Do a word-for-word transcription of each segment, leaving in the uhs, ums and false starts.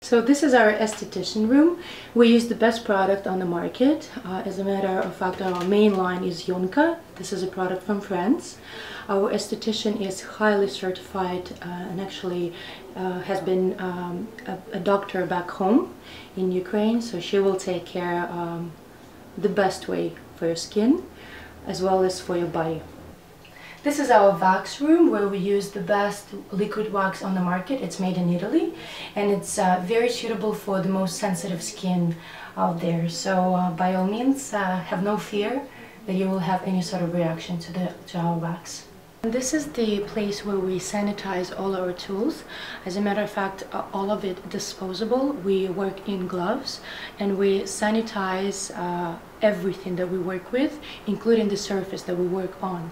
So this is our esthetician room. We use the best product on the market. Uh, as a matter of fact, our main line is Yonka. This is a product from France. Our esthetician is highly certified uh, and actually uh, has been um, a, a doctor back home in Ukraine. So she will take care um, the best way for your skin as well as for your body. This is our wax room where we use the best liquid wax on the market. It's made in Italy and it's uh, very suitable for the most sensitive skin out there. So uh, by all means, uh, have no fear that you will have any sort of reaction to, the, to our wax. And this is the place where we sanitize all our tools. As a matter of fact, uh, all of it disposable. We work in gloves and we sanitize uh, everything that we work with, including the surface that we work on.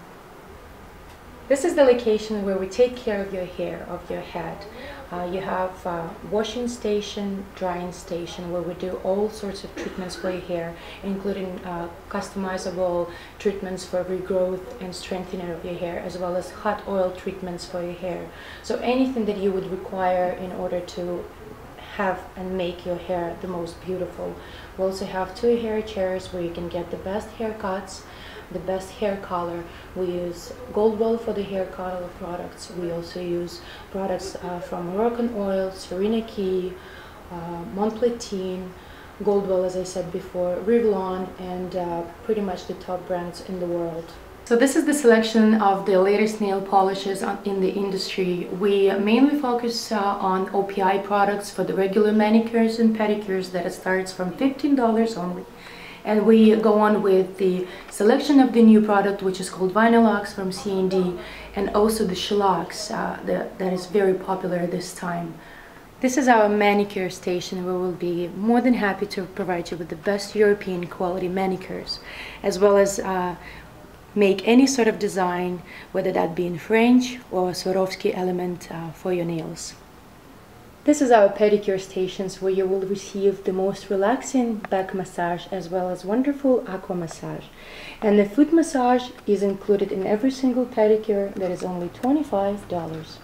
This is the location where we take care of your hair, of your head. Uh, you have uh, washing station, drying station, where we do all sorts of treatments for your hair, including uh, customizable treatments for regrowth and strengthening of your hair, as well as hot oil treatments for your hair. So anything that you would require in order to have and make your hair the most beautiful. We also have two hair chairs where you can get the best haircuts, the best hair color. We use Goldwell for the hair color products. We also use products uh, from Moroccan Oil, Serena Key, uh, Montplatine, Goldwell, as I said before, Revlon, and uh, pretty much the top brands in the world. So this is the selection of the latest nail polishes on, in the industry. We mainly focus uh, on O P I products for the regular manicures and pedicures that it starts from fifteen dollars only. And we go on with the selection of the new product, which is called Vinylox from C and D, and also the Shellax uh, the, that is very popular this time. This is our manicure station where we'll be more than happy to provide you with the best European quality manicures, as well as uh, make any sort of design, whether that be in French or Swarovski element uh, for your nails. This is our pedicure stations where you will receive the most relaxing back massage as well as wonderful aqua massage. And the foot massage is included in every single pedicure. That is only twenty-five dollars.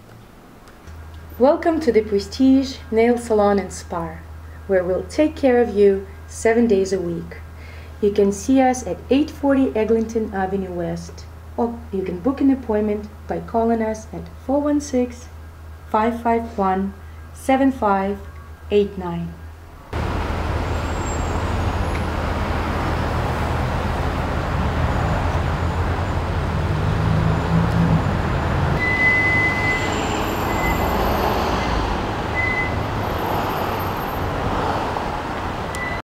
Welcome to the Prestige Nail Salon and Spa, where we'll take care of you seven days a week. You can see us at eight forty Eglinton Avenue West, or you can book an appointment by calling us at four one six, five five one, seven five eight nine.